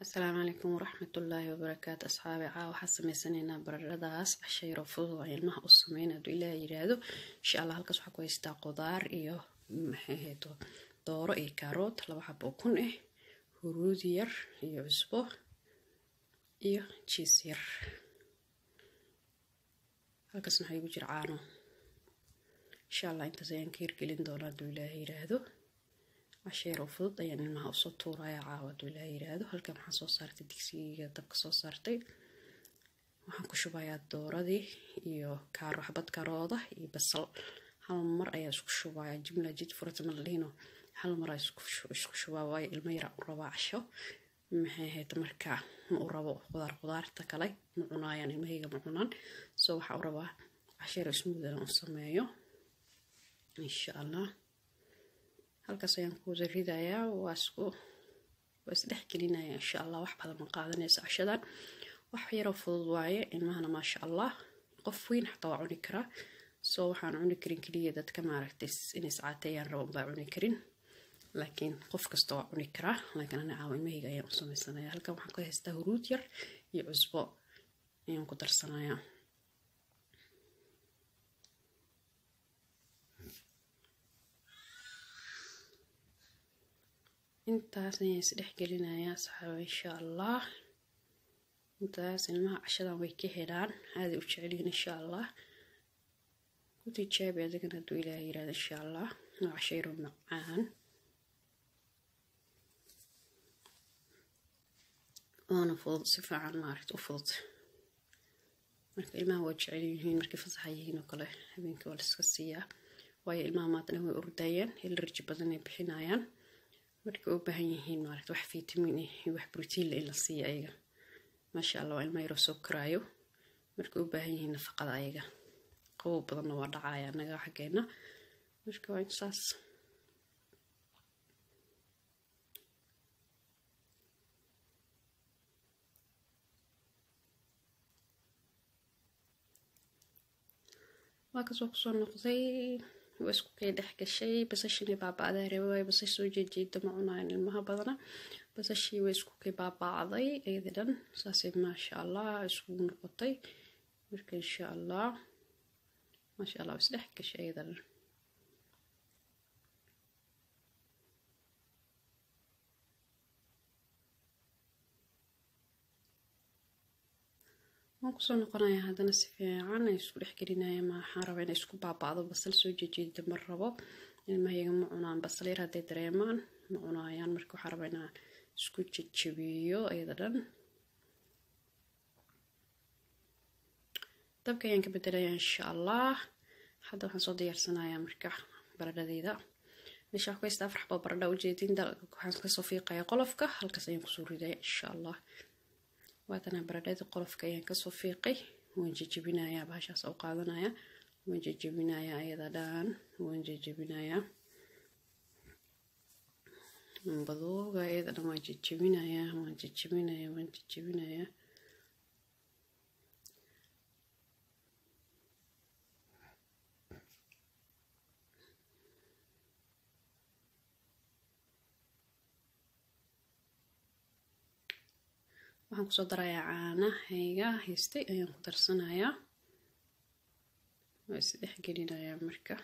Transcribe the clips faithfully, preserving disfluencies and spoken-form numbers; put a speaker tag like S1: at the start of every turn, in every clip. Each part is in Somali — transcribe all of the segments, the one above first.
S1: السلام عليكم ورحمة الله وبركاته أصحابي عاو حسمي سنينا برداس عشي رفضوا علمها الصمين أدو إلى يرادو إن شاء الله هلكس حكو يستا قدار إيو محيهتو دورو إي كاروت لو حبو كون إيه هرودير إيو عزبو إيو تشيسير هلكس نحيبو جرعانو إن شاء الله إنت زيان كير قلين دولا أدو إلى يرادو عشي رفض يعني المها أصوتورا يا عاود ولا يرادو هلكا maxaa soo saartay digsiga dabka soo saartay waxaan ku shubayaa dooradii iyo kaaro xabad karooda iyo basal hal mar ayaa isku shubayaa jumla jid furata malino hal mar ayaa isku isku shubayaa ilmo yar u raba casho maxay ahayd marka ma u rabo qudaar qudaarta kale ma cunayaan ilmahayga ma cunaan soo waxa u rabaa casho ismuud aan sameeyo insha Allah halkaas ayaan ku ridayaa waa isku waa isdhex gelinayaa insha Allah wax badan ma qaadanaysa cashadan wax yar oo fudud waaye ilmahana ma sha Allah qof weyn xataa waa cuni karaa soo waxaan cuni karin kaliya dadka maaragtay in iscaatayaan rabo baa cuni karin laakiin qof kasta waa cuni karaa laakiin ana caawa ilmahayga ayaan u sameysanayaa halkan waxaan ka haystaa huruud yar iyo cusbo ayaan ku darsanayaa intaas ayaan isdhex gelinayaa saxaabo insha Allah intaas ilmaha cashadan way ka helaan aad u jecel yihiin insha Allah ku tijaabi adigana haduu Ilaahay yiraahdo insha Allah waa casho macaan waana fudud si fiican maaragtay u fudud marka ilmaha waa jecel yihiin markay fasax yihiin oo kale habeenkii waa la iska siiyaa waayo ilmaha maanta way ordayaan hil rij badan ay bixinayaan marka u baahan yihiin maaragtay wax fitamiin iyo wax borotiin la ila siiyo ayaga ma sha Allah ilmo yar soo karaayo marka u baahan yihiin nafaqada ayaga qow badan waa dhacaya anaga xageena marka waa insaas waa kasoo soo noqday واسكو كي ضحك الشيء بس الشيء بابا هذا رواي بس الشيء جديد معنا المها بدنا بس الشيء واسكو كي بابا عضي أيضا ساسي ما شاء الله اسكو نقطي مرك إن شاء الله ما شاء الله بس ضحك الشيء أيضا ما كسرنا قناة هذا نسفي عنا يسكو حكينا ما حاربين يسكو بعض بس السوق جديد مرة ما هي معنا بس لير هذا دريمان معنا يعني مركو حاربين يسكو تشبيو أيضا طب كيان كبدنا إن شاء الله حدا حنصدي يرسنا يا مركح برد ذي مش عارف كيف أفرح ببرد وجديد ده حنصدي صفيقة يا قلفك هل كسين كسوري ده إن شاء الله واتنا بردات قلفك ayaan ka soo fiiqay waan jajabinayaa bahashaas oo qaadanaya waan jajabinayaa ayada daan waan jajabinayaa badooga ayada dhan waan jajabinayaa waan jajabinayaa waan jajabinayaa waxaan ku soo darayaa caanahayga haystay ayaan ku darsanayaa waa isdhex gelinayaa marka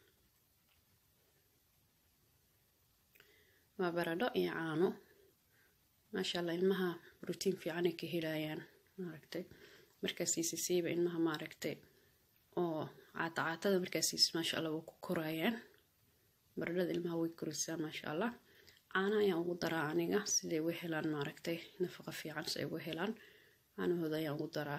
S1: waa baradho iyo caano maasha Allah ilmaha borotiin fiican ay ka helayaan maaragtay markaas siisiiba ilmaha maaragtay oo caata caatada markaas siis maasha Allah wuu ku korayaan baradhada ilmaha way koraysaa maasha Allah أنا يا مقدرة أنيقة سيدي وهلان ماركتي نفقة في عن سيدي وهلان أنا هذا يا مقدرة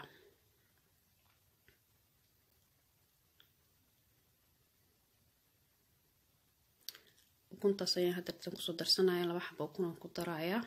S1: وكنت صيّا هذا تنقص درسنا يلا واحد بكون مقدرة يا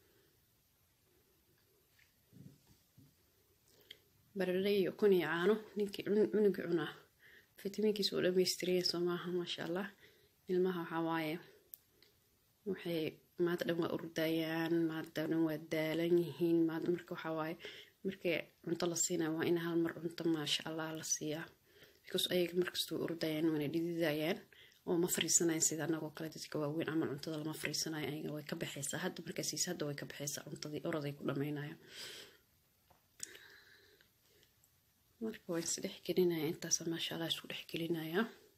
S1: بردي يكون يعانو نك من جعنا فيتامين كيسوله بيستري سماها ما شاء الله المها حوايه waxay maanta dhan waa ordayaan maanta dhan waa daalan yihiin maanta marka waxa waaye markay cunto la siinaa waa in hal mar cunto ma sha Allah la siiyaa because ayaga markastoo ordayaan wana dhididayaan oo ma fariisanayn sida anagoo kale dadka waaweyn camal cuntada lama fariisanayo ayaga way ka baxaysaa hadda markaasiis hadda way ka baxaysaa cuntadii oroday ku dhamaynaya marka way is dhex gelinaya intaas maasha Allah isku dhex gelinaya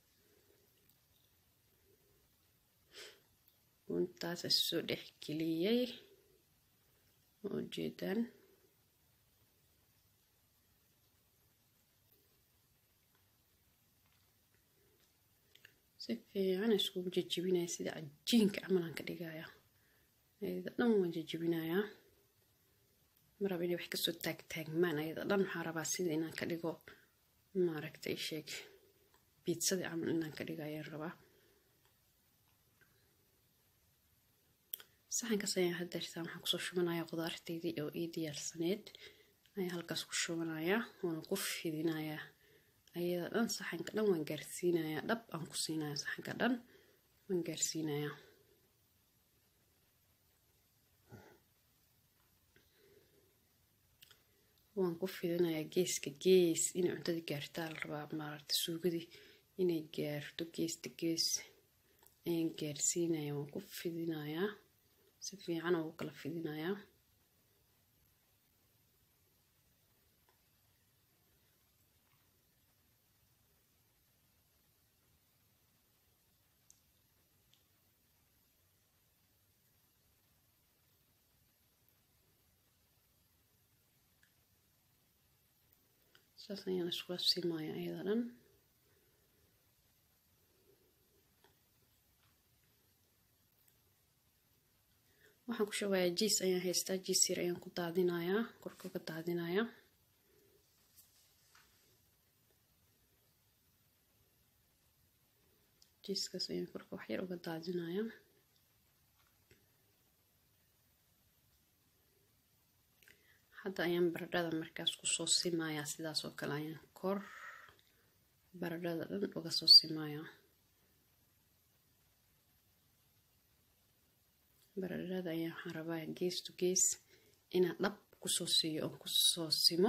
S1: intaas isku dhex geliyay oo jeedan si fiican isku jajabinaya sida cajiinka camalan ka dhigaya ayada dhan waan jajabinaya maraba inay wax ka soo taag taagmaan ayada dhan waxaan rabaa sida inaan ka dhigo maaragtay sheeg pizza camal inaan ka dhigayo rabaa saxan ka sayaan hadda irtaan waxaan kusoo shubanayaa qudaarteydii oo ii diyaarsaneed ayaan halkaas ku shubanayaa waan ku fidinayaa ayada dhan saxanka dhan waan gaarsiinayaa dhab aan ku siinayaa saxanka dhan waan gaarsiinayaa waan ku fidinayaa geeska gees inay cuntada gaartaa la rabaa maaragtay suugadii inay gaarto geesta gees ayaan gaarsiinayaa waan ku fidinayaa si fiican oo kala fidinayaa saas ayaan isku simayaa ayada dhan waxaan ku shubayaa jiis ayaan haystaa jiis yar ayaan ku daadinayaa korka ka daadinayaa jiiskaas ayaan korka wax yar uga daadinayaa hadda ayaan baradhada markaas ku soo simayaa sidaas oo kale ayaan kor baradhada dhan uga soo simayaa baradhada ayaan waxaan rabaa gees to gees inaan dhab ku soo siiyo oo ku soo simo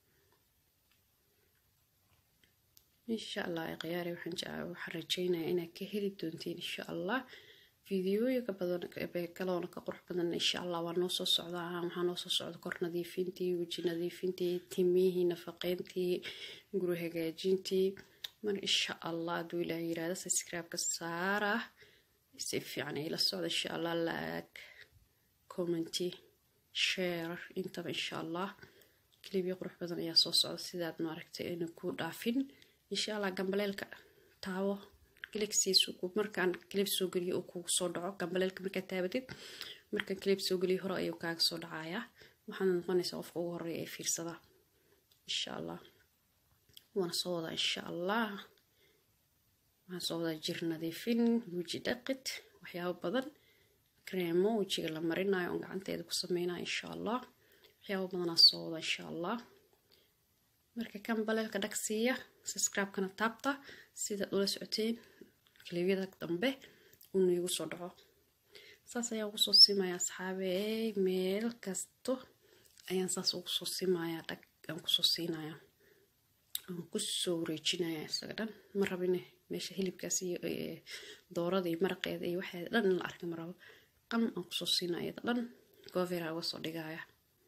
S1: insha Allah khiyaari waxaan jeclaa waxaan rajaynayaa inaad ka heli doontiin insha Allah fiidiyooyinka badan ee kaloona ka qurux badan insha Allah waa noo soo socdaa waxaa noo soo socda kor nadiifintii waji nadiifintii timihii nafaqeyntii guri hagaajintii mar insha Allah haduu Ilaahay yiraahdo subscribe ka saara si fiican ila socda insha Allah like comment share intaba insha Allah klibi qurux badan ayaa soo socda sidaad ma aragtay inuu ku dhaafin insha Allah gambaleelka taawo kliksiisu ku markaan klib soo galiyo oo ku soo dhaco gambaleelka marka taabatid marka klib soo galiyo hore ayuu kaaga soo dhacaya waxaan noqonaysaa qofka ugu horeeya ee fiirsada insha Allah wana soo wada insha Allah waxaan soo wada jir nadiifin waji dhaqid waxyaabo badan kreemo wajiga la marinayo oo gacanteeda ku sameeyna insha Allah waxyaabo badan aan soo wada insha Allah marka gambaleelka dhagsiya subscribe kana taabta sida ula socoteen klibyada dambe uu igu soo dhaco saas ayaan ugu soo simayaa asxaabey meel kasto ayaan saas ugu soo simayaa dhag aan ku soo siinayaa aan ku soo wareejinayaa isaga dhan ma rabine meesha hilibkaas iyo doorada iyo maraqeeda iyo waxay dhan la arki marabo qam aan ku soo siinayaa dhan goovera uga soo dhigaya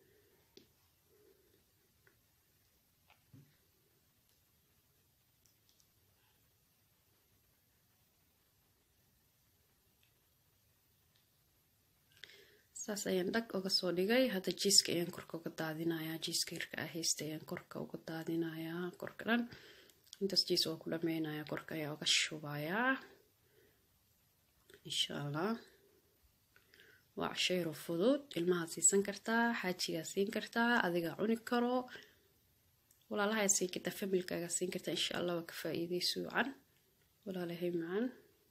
S1: saas ayaan dhag uga soo dhigay hadda jiiska ayaan korka uga daadinayaa jiiska yarka ah haysta ayaan korka uga daadinayaa korka dhan intaas jiis waa ku dhameynayaa korka ayaa uga shubayaa insha Allah waa casheero fudud ilmaha siisan kartaa xaajiga siin kartaa adiga cuni karo walaalaha siin kartaa familkaaga siin kartaa insha Allah waa ka faa'iideyso wacan walaalahay macaan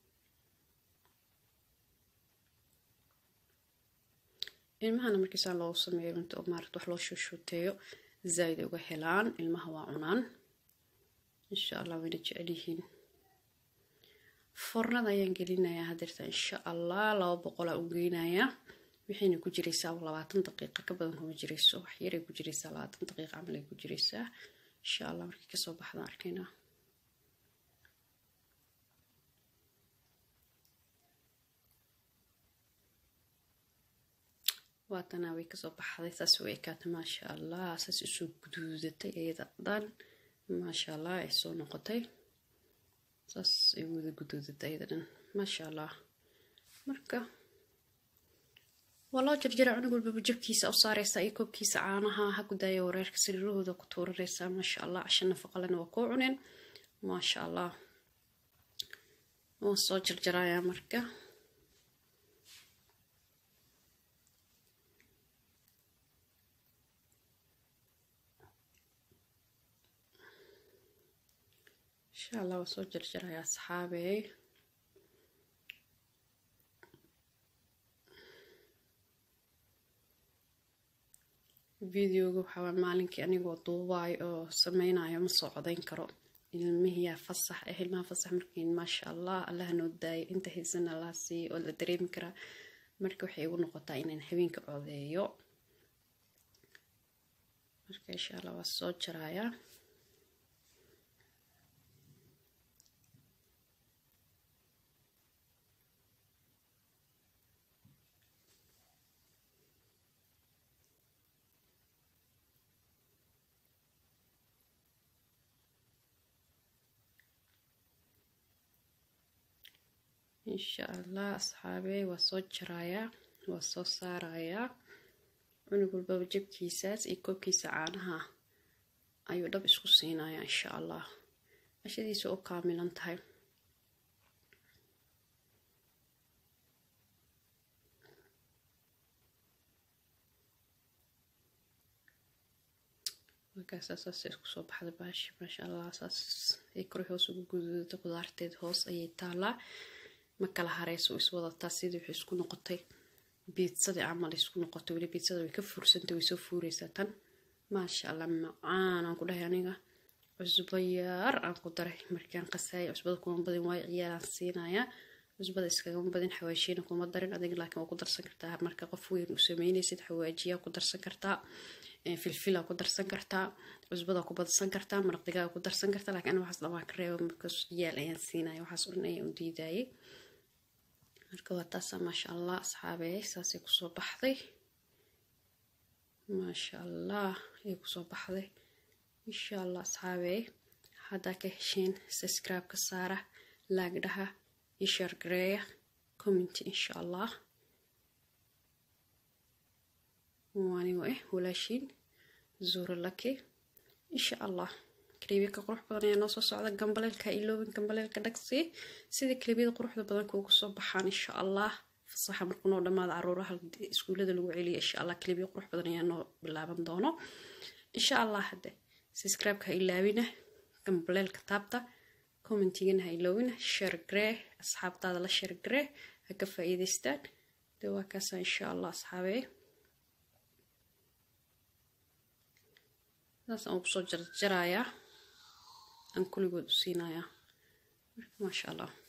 S1: ilmaha markii saan loo sameeyo inta oo maarad wax loo shushuteeyo zaid uga helaan ilmaha waa cunaan insha Allah way jecel yihiin fornada ayaan gelinayaa hadirta insha Allah laba boqol aan u geynayaa wixii ku jiraysaa labaatan daqiiqo ka badan kuma jirayso wax yar ay ku jiraysaa labaatan daqiiqo amal ay ku jiraysaa insha Allah markii ka soo baxda arkayna واتنا ويكسو بحضي تسوي كات ما شاء الله أساس يسوق جدودتي أيضا ضن ما شاء الله يسوق نقطي أساس يود جدودتي أيضا ما شاء الله مركا والله جرجر عنقول بجيب كيس أو صار يسايكوب كيس عانها هكو دايا ورير كسره ذا كتور الرسام ما شاء الله عشان نفق لنا وقوعن ما شاء الله وصو جرجر يا مركا إن شاء الله وصو جرجر يا أصحابي فيديو waxaa maalinkii anigoo duubay oo sameynaayo ma soo codeyn karo ilmihiya fasax eh ilmaha fasax markiin ma sha Allah Allah noo daay inta haysan Allah si oo la dareemi kara marka waxay igu noqotaa inaan habeenka codeeyo marka insha Allah waa soo jiraya إن شاء الله أصحابي وصوت جرايا وصوت سارايا ونقول بجيب كيسات يكوب كيس عنها أيوة دب إسكو سينايا إن شاء الله أشي سوق كامل انتهي وكاس أساس إسكو صوب حد باش ما شاء الله أساس يكره هوس وجود تقدرتي هوس أي تالا ما كلا هريس وإسواد التاسيد وحسكو نقطي بيتزا عمل يسكو نقطي ولي بيتزا ويكفر سنتي ويسوفوري ساتن ما شاء الله معانا نقول يعني عزبيار أنا قدره مركان قساي عزبده كون بدين واي عيال سينايا عزبده إسكاهم بدين حواشين كون مدرين أدين لكن وقدر سكرتها مركا قفوين وسميني سيد حواجية وقدر سكرتها في الفيلا وقدر سكرتها عزبده وقدر سكرتها مرق دقاء وقدر سكرتها لكن أنا وحصل ما كريه مركز عيال أيان سينايا وحصل إني ودي داي marka waa taasa ma sha Allah asxaabay saasay ku soo baxday ma sha Allah ay ku soo baxday insha Allah asxaabay hada ka hesheen subscribe ka saara like dhaha iyo share gareeya comment insha Allah wani way walaashin zuur laki insha Allah كليبيك قروح بدن يا نص صعدة جنبلة كايلو بين جنبلة كدكسي سيد كليبيك قروح بدن كوكو صباحان إن شاء الله في الصحة مركونو لما ضرورة السكولة دلوعي إن شاء الله كليبيك قروح بدن يا نو باللعب دونه إن شاء الله هذا سبسكرايب كايلو بينه جنبلة كتابته كومنتين هايلوين شير جري أصحاب تاع الله شير جري هكفى إيديستان دوا كاسا إن شاء الله أصحابي ناس أو بصوت جرايا أن كل جود سينايا ما شاء الله.